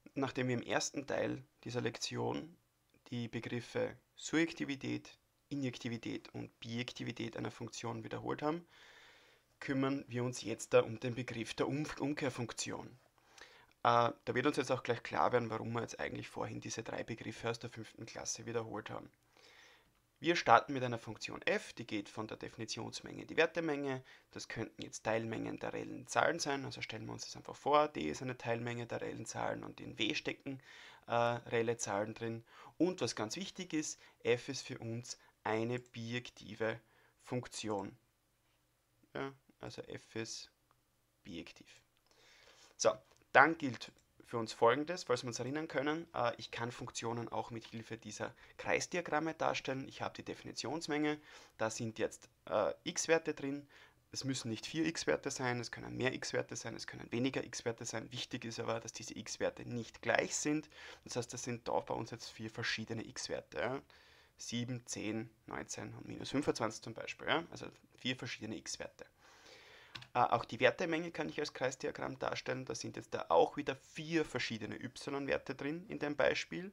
nachdem wir im ersten Teil dieser Lektion die Begriffe Surjektivität, Injektivität und Bijektivität einer Funktion wiederholt haben, kümmern wir uns jetzt da um den Begriff der Umkehrfunktion. Da wird uns jetzt auch gleich klar werden, warum wir jetzt eigentlich vorhin diese drei Begriffe aus der 5. Klasse wiederholt haben. Wir starten mit einer Funktion f, die geht von der Definitionsmenge in die Wertemenge. Das könnten jetzt Teilmengen der reellen Zahlen sein, also stellen wir uns das einfach vor, d ist eine Teilmenge der reellen Zahlen und in w stecken reelle Zahlen drin. Und was ganz wichtig ist, f ist für uns eine bijektive Funktion. Ja, also f ist bijektiv. So, dann gilt für uns Folgendes, falls wir uns erinnern können. Ich kann Funktionen auch mit Hilfe dieser Kreisdiagramme darstellen. Ich habe die Definitionsmenge, da sind jetzt x-Werte drin. Es müssen nicht 4 x-Werte sein, es können mehr x-Werte sein, es können weniger x-Werte sein. Wichtig ist aber, dass diese x-Werte nicht gleich sind. Das heißt, das sind da bei uns jetzt 4 verschiedene x-Werte. Ja? 7, 10, 19 und minus 25 zum Beispiel. Ja? Also 4 verschiedene x-Werte. Auch die Wertemenge kann ich als Kreisdiagramm darstellen. Da sind jetzt da auch wieder 4 verschiedene y-Werte drin in dem Beispiel.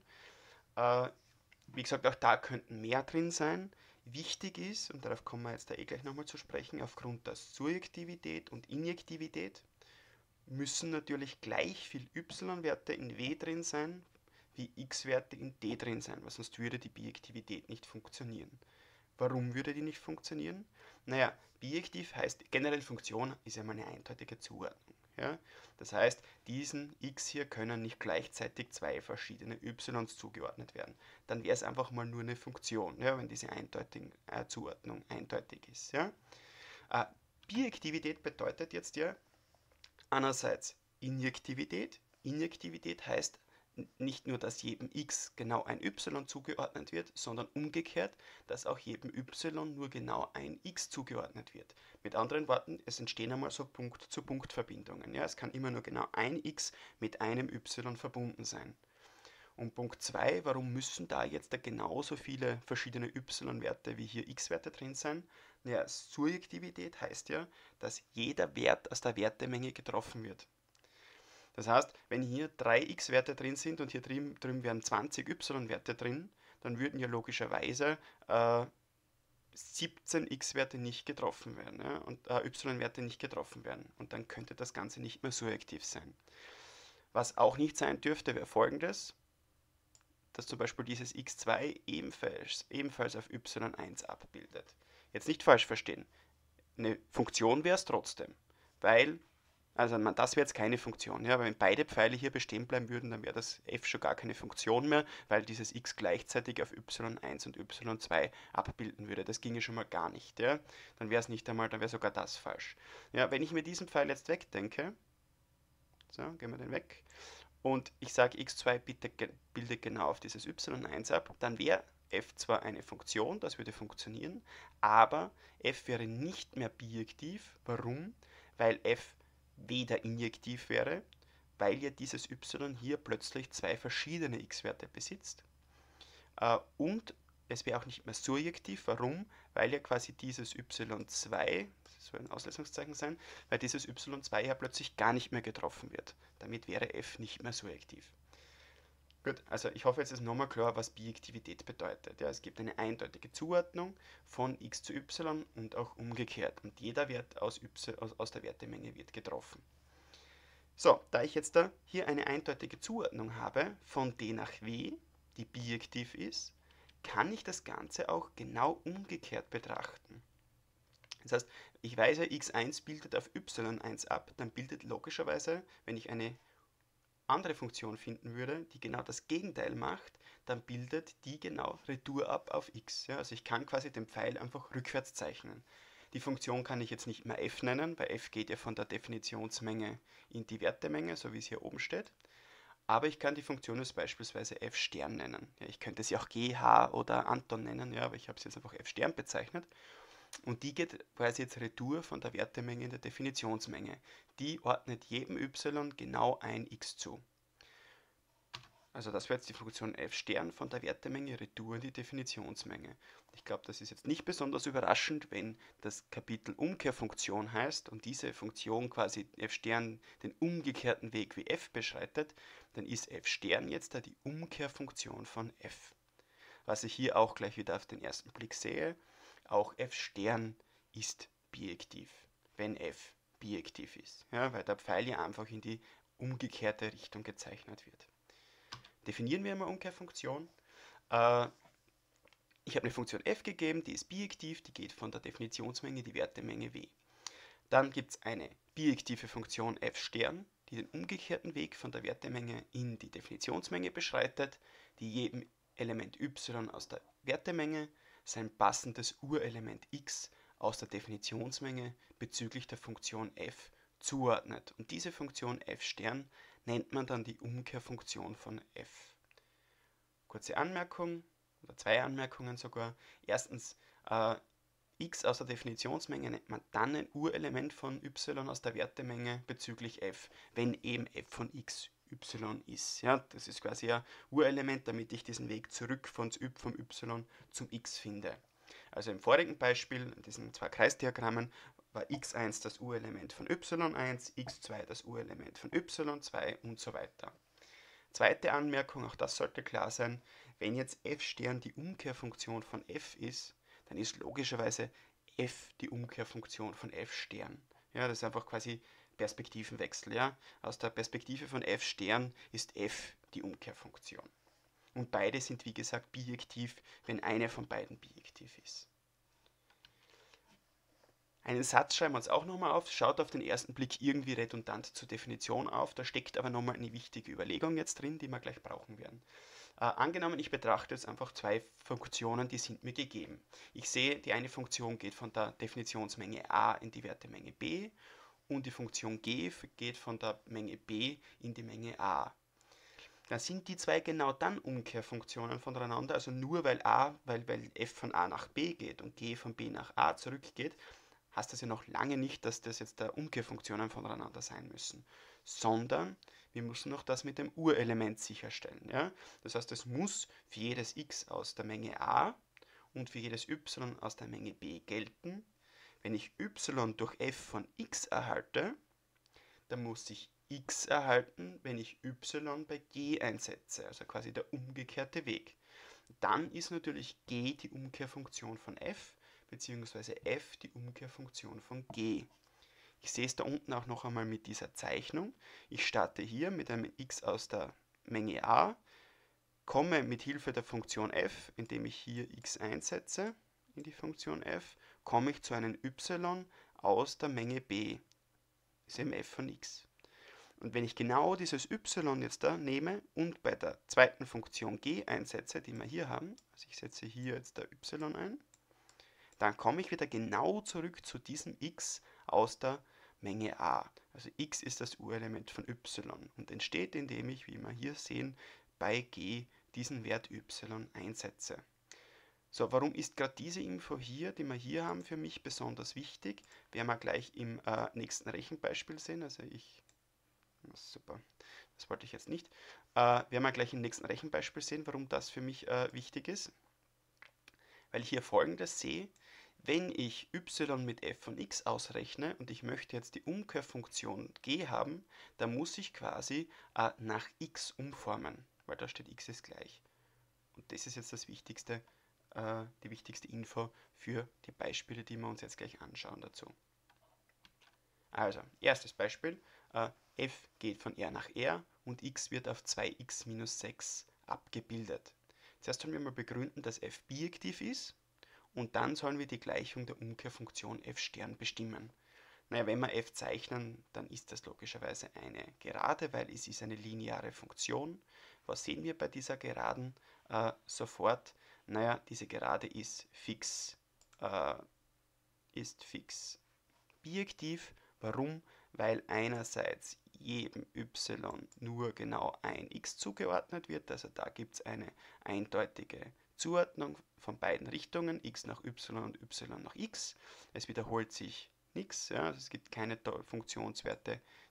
Wie gesagt, auch da könnten mehr drin sein. Wichtig ist, und darauf kommen wir jetzt da eh gleich nochmal zu sprechen, aufgrund der Surjektivität und Injektivität müssen natürlich gleich viel y-Werte in W drin sein, wie x-Werte in D drin sein, weil sonst würde die Bijektivität nicht funktionieren. Warum würde die nicht funktionieren? Naja, bijektiv heißt, generell Funktion ist ja mal eine eindeutige Zuordnung. Ja? Das heißt, diesen x hier können nicht gleichzeitig zwei verschiedene y's zugeordnet werden. Dann wäre es einfach mal nur eine Funktion, ja, wenn diese Zuordnung eindeutig ist. Ja? Äh, Bijektivität bedeutet jetzt ja einerseits Injektivität. Injektivität heißt nicht nur, dass jedem x genau ein y zugeordnet wird, sondern umgekehrt, dass auch jedem y nur genau ein x zugeordnet wird. Mit anderen Worten, es entstehen einmal so Punkt-zu-Punkt-Verbindungen. Ja, es kann immer nur genau ein x mit einem y verbunden sein. Und Punkt 2, warum müssen da jetzt da genauso viele verschiedene y-Werte wie hier x-Werte drin sein? Naja, Surjektivität heißt ja, dass jeder Wert aus der Wertemenge getroffen wird. Das heißt, wenn hier 3 x-Werte drin sind und hier drüben wären 20 y-Werte drin, dann würden ja logischerweise 17 x-Werte nicht getroffen werden, ja, und y-Werte nicht getroffen werden. Und dann könnte das Ganze nicht mehr surjektiv sein. Was auch nicht sein dürfte, wäre folgendes, dass zum Beispiel dieses x2 ebenfalls auf y1 abbildet. Jetzt nicht falsch verstehen. Eine Funktion wäre es trotzdem, weil also das wäre jetzt keine Funktion. Ja, aber wenn beide Pfeile hier bestehen bleiben würden, dann wäre das f schon gar keine Funktion mehr, weil dieses x gleichzeitig auf y1 und y2 abbilden würde. Das ginge schon mal gar nicht. Ja? Dann wäre es nicht einmal, dann wäre sogar das falsch. Ja, wenn ich mir diesen Pfeil jetzt wegdenke, so, gehen wir den weg, und ich sage x2 bitte bildet genau auf dieses y1 ab, dann wäre f zwar eine Funktion, das würde funktionieren, aber f wäre nicht mehr bijektiv. Warum? Weil f weder injektiv wäre, weil ja dieses y hier plötzlich zwei verschiedene x-Werte besitzt. Und es wäre auch nicht mehr surjektiv. Warum? Weil ja quasi dieses y2, das soll ein Ausletzungszeichen sein, weil dieses y2 ja plötzlich gar nicht mehr getroffen wird. Damit wäre f nicht mehr surjektiv. Gut, also ich hoffe, jetzt ist nochmal klar, was Bijektivität bedeutet. Ja, es gibt eine eindeutige Zuordnung von x zu y und auch umgekehrt. Und jeder Wert aus der Wertemenge wird getroffen. So, da ich jetzt da hier eine eindeutige Zuordnung habe von d nach w, die bijektiv ist, kann ich das Ganze auch genau umgekehrt betrachten. Das heißt, ich weiß ja, x1 bildet auf y1 ab, dann bildet logischerweise, wenn ich eine andere Funktion finden würde, die genau das Gegenteil macht, dann bildet die genau Retour ab auf x. Ja, also ich kann quasi den Pfeil einfach rückwärts zeichnen. Die Funktion kann ich jetzt nicht mehr f nennen, weil f geht ja von der Definitionsmenge in die Wertemenge, so wie es hier oben steht. Aber ich kann die Funktion jetzt beispielsweise f Stern nennen. Ja, ich könnte sie auch gh oder Anton nennen, ja, aber ich habe sie jetzt einfach f Stern bezeichnet. Und die geht quasi jetzt retour von der Wertemenge in der Definitionsmenge. Die ordnet jedem y genau ein x zu. Also das wäre jetzt die Funktion f Stern von der Wertemenge retour in die Definitionsmenge. Ich glaube, das ist jetzt nicht besonders überraschend, wenn das Kapitel Umkehrfunktion heißt und diese Funktion quasi f Stern den umgekehrten Weg wie f beschreitet, dann ist f Stern jetzt da die Umkehrfunktion von f. Was ich hier auch gleich wieder auf den ersten Blick sehe, auch f Stern ist bijektiv, wenn f bijektiv ist, ja, weil der Pfeil ja einfach in die umgekehrte Richtung gezeichnet wird. Definieren wir mal Umkehrfunktion. Ich habe eine Funktion f gegeben, die ist bijektiv, die geht von der Definitionsmenge die Wertemenge w. Dann gibt es eine bijektive Funktion f Stern, die den umgekehrten Weg von der Wertemenge in die Definitionsmenge beschreitet, die jedem Element y aus der Wertemenge sein passendes Urelement x aus der Definitionsmenge bezüglich der Funktion f zuordnet. Und diese Funktion f Stern nennt man dann die Umkehrfunktion von f. Kurze Anmerkung, oder zwei Anmerkungen sogar. Erstens, x aus der Definitionsmenge nennt man dann ein Urelement von y aus der Wertemenge bezüglich f, wenn eben f von x y ist. Ja, das ist quasi ein Urelement, damit ich diesen Weg zurück vom y zum x finde. Also im vorigen Beispiel, in diesen zwei Kreisdiagrammen, war x1 das Urelement von y1, x2 das Urelement von y2 und so weiter. Zweite Anmerkung, auch das sollte klar sein, wenn jetzt f Stern die Umkehrfunktion von f ist, dann ist logischerweise f die Umkehrfunktion von f Stern. Ja, das ist einfach quasi Perspektivenwechsel. Ja? Aus der Perspektive von f Stern ist f die Umkehrfunktion. Und beide sind wie gesagt bijektiv, wenn eine von beiden bijektiv ist. Einen Satz schreiben wir uns auch nochmal auf, schaut auf den ersten Blick irgendwie redundant zur Definition auf, da steckt aber nochmal eine wichtige Überlegung jetzt drin, die wir gleich brauchen werden. Angenommen, ich betrachte jetzt einfach zwei Funktionen, die sind mir gegeben. Ich sehe, die eine Funktion geht von der Definitionsmenge a in die Wertemenge b und die Funktion g geht von der Menge b in die Menge a. Dann sind die zwei genau dann Umkehrfunktionen voneinander, also nur weil f von a nach b geht und g von b nach a zurückgeht, heißt das ja noch lange nicht, dass das jetzt Umkehrfunktionen voneinander sein müssen, sondern wir müssen noch das mit dem Urelement sicherstellen. Ja? Das heißt, es muss für jedes x aus der Menge a und für jedes y aus der Menge b gelten. Wenn ich y durch f von x erhalte, dann muss ich x erhalten, wenn ich y bei g einsetze, also quasi der umgekehrte Weg. Dann ist natürlich g die Umkehrfunktion von f, beziehungsweise f die Umkehrfunktion von g. Ich sehe es da unten auch noch einmal mit dieser Zeichnung. Ich starte hier mit einem x aus der Menge a, komme mit Hilfe der Funktion f, indem ich hier x einsetze in die Funktion f, komme ich zu einem y aus der Menge b. Das ist eben f von x. Und wenn ich genau dieses y jetzt da nehme und bei der zweiten Funktion g einsetze, die wir hier haben, also ich setze hier jetzt der y ein, dann komme ich wieder genau zurück zu diesem x aus der Menge a. Also x ist das Urelement von y und entsteht, indem ich, wie wir hier sehen, bei g diesen Wert y einsetze. So, warum ist gerade diese Info hier, die wir hier haben, für mich besonders wichtig? Werden wir gleich im nächsten Rechenbeispiel sehen. Also super, das wollte ich jetzt nicht. Werden wir gleich im nächsten Rechenbeispiel sehen, warum das für mich wichtig ist. Weil ich hier Folgendes sehe: Wenn ich y mit f von x ausrechne und ich möchte jetzt die Umkehrfunktion g haben, dann muss ich quasi nach x umformen, weil da steht x ist gleich. Und das ist jetzt das Wichtigste, die wichtigste Info für die Beispiele, die wir uns jetzt gleich anschauen dazu. Also, erstes Beispiel, f geht von R nach R und x wird auf 2x minus 6 abgebildet. Zuerst sollen wir mal begründen, dass f bijektiv ist und dann sollen wir die Gleichung der Umkehrfunktion f Stern bestimmen. Naja, wenn wir f zeichnen, dann ist das logischerweise eine Gerade, weil es ist eine lineare Funktion. Was sehen wir bei dieser Geraden sofort? Naja, diese Gerade ist fix bijektiv. Warum? Weil einerseits jedem y nur genau ein x zugeordnet wird, also da gibt es eine eindeutige Zuordnung von beiden Richtungen, x nach y und y nach x. Es wiederholt sich nichts, ja, also es gibt keine Funktionswerte,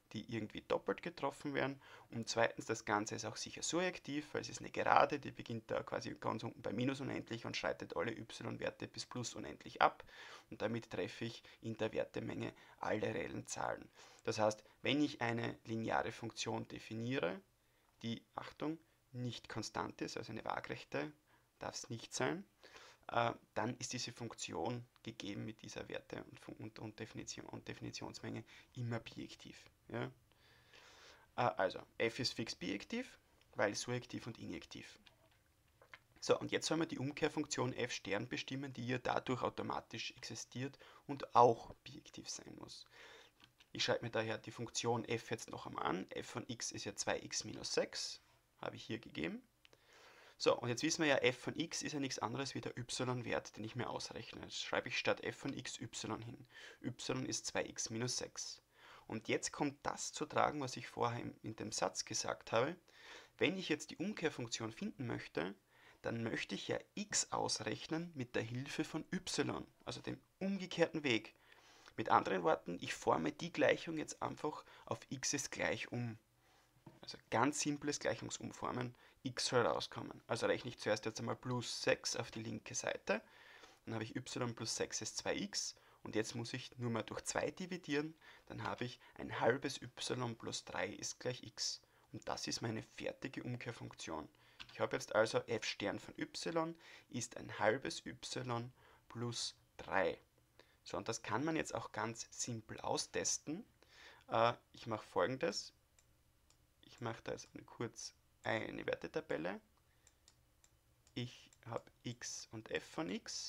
die irgendwie doppelt getroffen werden. Und zweitens, das Ganze ist auch sicher surjektiv, weil es ist eine Gerade, die beginnt da quasi ganz unten bei minus unendlich und schreitet alle y-Werte bis plus unendlich ab. Und damit treffe ich in der Wertemenge alle reellen Zahlen. Das heißt, wenn ich eine lineare Funktion definiere, die, Achtung, nicht konstant ist, also eine waagrechte, darf es nicht sein, dann ist diese Funktion gegeben mit dieser Werte und Definitionsmenge immer bijektiv. Ja? Also f ist fix bijektiv, weil surjektiv und injektiv. So, und jetzt soll man die Umkehrfunktion f Stern bestimmen, die ja dadurch automatisch existiert und auch bijektiv sein muss. Ich schreibe mir daher die Funktion f jetzt noch einmal an. F von x ist ja 2x minus 6, habe ich hier gegeben. So, und jetzt wissen wir ja, f von x ist ja nichts anderes wie der y-Wert, den ich mir ausrechne. Jetzt schreibe ich statt f von x y hin. Y ist 2x minus 6. Und jetzt kommt das zu tragen, was ich vorher in dem Satz gesagt habe. Wenn ich jetzt die Umkehrfunktion finden möchte, dann möchte ich ja x ausrechnen mit der Hilfe von y, also dem umgekehrten Weg. Mit anderen Worten, ich forme die Gleichung jetzt einfach auf x ist gleich um. Also ganz simples Gleichungsumformen, x soll rauskommen. Also rechne ich zuerst jetzt einmal plus 6 auf die linke Seite, dann habe ich y plus 6 ist 2x und jetzt muss ich nur mal durch 2 dividieren, dann habe ich ein halbes y plus 3 ist gleich x. Und das ist meine fertige Umkehrfunktion. Ich habe jetzt also f Stern von y ist ein halbes y plus 3. So, und das kann man jetzt auch ganz simpel austesten. Ich mache folgendes. Ich mache da jetzt kurz eine Wertetabelle. Ich habe x und f von x.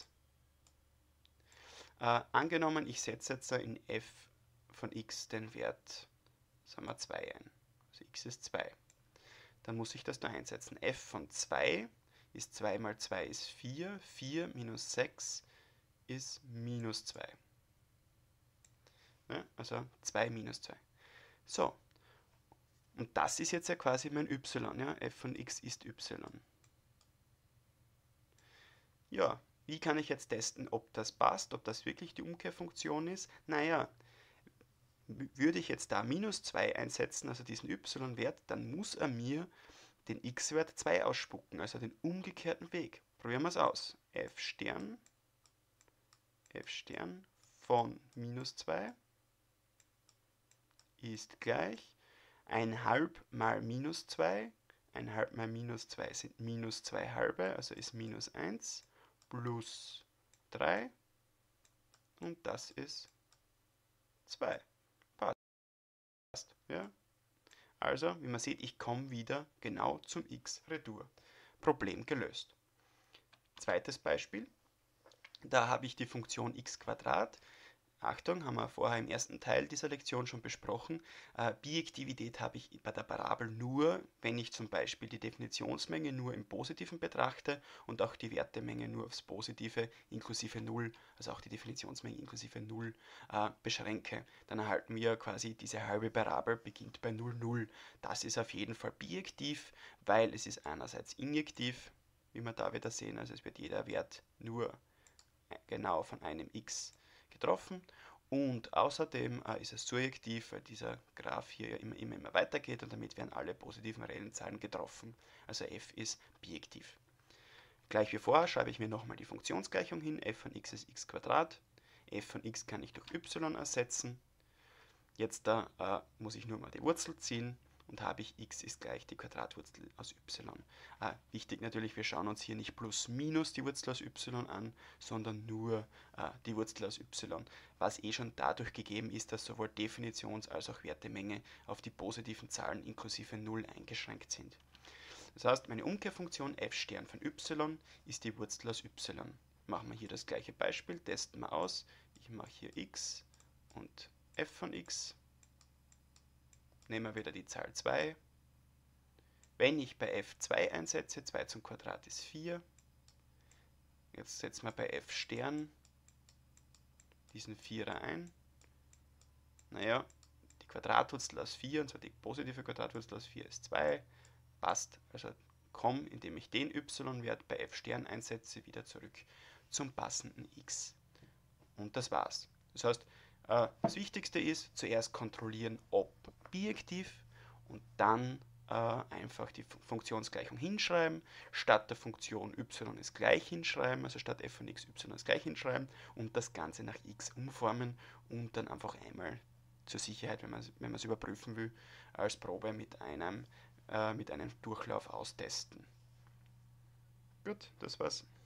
Angenommen, ich setze jetzt in f von x den Wert, sagen wir 2 ein. Also x ist 2. Dann muss ich das da einsetzen. F von 2 ist 2 mal 2 ist 4. 4 minus 6 ist minus 2. Ja, also 2 minus 2. So, und das ist jetzt ja quasi mein y. Ja? F von x ist y. Ja, wie kann ich jetzt testen, ob das passt, ob das wirklich die Umkehrfunktion ist? Naja, würde ich jetzt da minus 2 einsetzen, also diesen y-Wert, dann muss er mir den x-Wert 2 ausspucken, also den umgekehrten Weg. Probieren wir es aus. F Stern von minus 2 ist gleich 1,5 mal minus 2. 1,5 mal minus 2 sind minus 2 halbe, also ist minus 1 plus 3 und das ist 2. Passt. Ja? Also, wie man sieht, ich komme wieder genau zum x Retour. Problem gelöst. Zweites Beispiel. Da habe ich die Funktion x Quadrat. Achtung, haben wir vorher im ersten Teil dieser Lektion schon besprochen. Bijektivität habe ich bei der Parabel nur, wenn ich zum Beispiel die Definitionsmenge nur im Positiven betrachte und auch die Wertemenge nur aufs Positive inklusive 0, also auch die Definitionsmenge inklusive 0 beschränke. Dann erhalten wir quasi diese halbe Parabel beginnt bei 0, 0. Das ist auf jeden Fall bijektiv, weil es ist einerseits injektiv, wie wir da wieder sehen, also es wird jeder Wert nur genau von einem x getroffen und außerdem ist es surjektiv, weil dieser Graph hier ja immer weitergeht und damit werden alle positiven reellen Zahlen getroffen. Also f ist bijektiv. Gleich wie vorher schreibe ich mir nochmal die Funktionsgleichung hin. F von x ist x Quadrat. F von x kann ich durch y ersetzen. Jetzt muss ich nur mal die Wurzel ziehen und habe ich x ist gleich die Quadratwurzel aus y. Wichtig natürlich, wir schauen uns hier nicht plus minus die Wurzel aus y an, sondern nur die Wurzel aus y, was eh schon dadurch gegeben ist, dass sowohl Definitions- als auch Wertemenge auf die positiven Zahlen inklusive 0 eingeschränkt sind. Das heißt, meine Umkehrfunktion f Stern von y ist die Wurzel aus y. Machen wir hier das gleiche Beispiel, testen wir aus. Ich mache hier x und f von x. Nehmen wir wieder die Zahl 2. Wenn ich bei f 2 einsetze, 2 zum Quadrat ist 4. Jetzt setzen wir bei f Stern diesen 4er ein. Naja, die Quadratwurzel aus 4, und zwar die positive Quadratwurzel aus 4 ist 2. Passt. Also komme, indem ich den y-Wert bei f Stern einsetze, wieder zurück zum passenden x. Und das war's. Das heißt, Das Wichtigste ist, zuerst kontrollieren, ob bijektiv und dann einfach die Funktionsgleichung hinschreiben, statt der Funktion y ist gleich hinschreiben, also statt f von x, y ist gleich hinschreiben und das Ganze nach x umformen und dann einfach einmal zur Sicherheit, wenn man es überprüfen will, als Probe mit einem Durchlauf austesten. Gut, das war's.